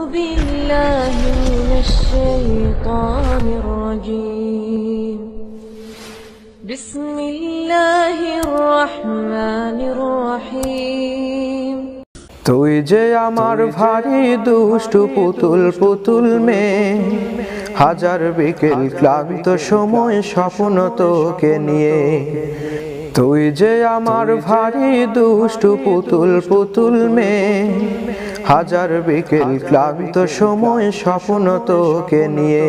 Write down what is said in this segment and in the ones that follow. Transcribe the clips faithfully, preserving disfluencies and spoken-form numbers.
بالله من الشيطان الرجيم بسم الله الرحمن الرحيم তুই যে আমার ভারী দুষ্টু পুতুল পুতুল মেয়ে, হাজার বিকেল ক্লান্ত সময় স্বপ্ন তোকে নিয়ে। তুই যে আমার ভারী দুষ্টু পুতুল পুতুল মেয়ে, হাজার বিকেল ক্লান্ত সময় স্বপ্ন তোকে নিয়ে।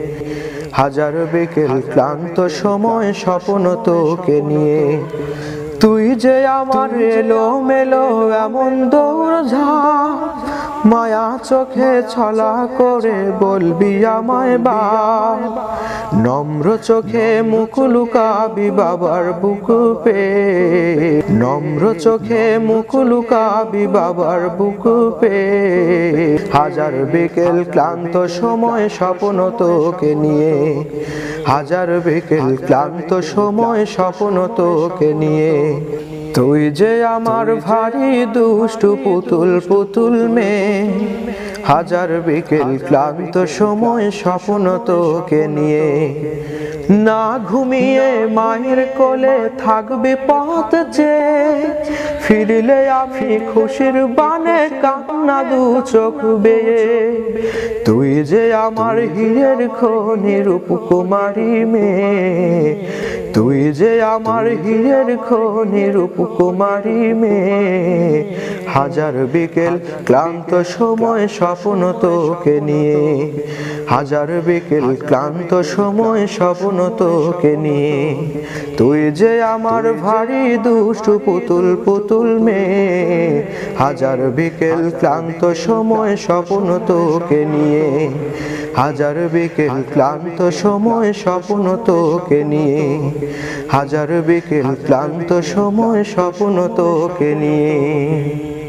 হাজার বিকেল ক্লান্ত সময় স্বপ্ন তোকে নিয়ে। তুই যে আমার এলো মেলো এমন দৌড়ঝাঁপ, মায়া চোখে ছলা করে বলবি আমায় বাপ। নম্র চোখে মুখ লুকাবি বাবার বুক পে, নম্র চোখে মুখ লুকাবি বাবার বুক পে। হাজার বিকেল ক্লান্ত সময় স্বপ্ন তোকে নিয়ে, হাজার বিকেল ক্লান্ত সময় স্বপ্ন তোকে নিয়ে। তুই যে আমার ভারী দুষ্টু পুতুল পুতুল মেয়ে, হাজার বিকেল ক্লান্ত সময় স্বপ্ন তোকে নিয়ে। না ঘুমিয়ে মায়ের কোলে থাকবি পথ চেয়ে, ফিরলে আমি খুশির বানে কান্না দু চোখ বেয়ে। তুই যে আমার হীরের খনি রূপকুমারী মেয়ে, তুই যে আমার হীরের খনি রূপকুমারী মেয়ে। হাজার বিকেল ক্লান্ত সময় স্বপ্ন তোকে নিয়ে, হাজার বিকেল ক্লান্ত সময় স্বপ্ন তোকে নিয়ে। তুই যে আমার ভারী দুষ্টু পুতুল পুতুল মেয়ে, হাজার বিকেল ক্লান্ত সময় স্বপ্ন তোকে নিয়ে। হাজার বিকেল ক্লান্ত সময় স্বপ্ন তোকে নিয়ে, হাজার বিকেল ক্লান্ত সময় স্বপ্ন তোকে নিয়ে।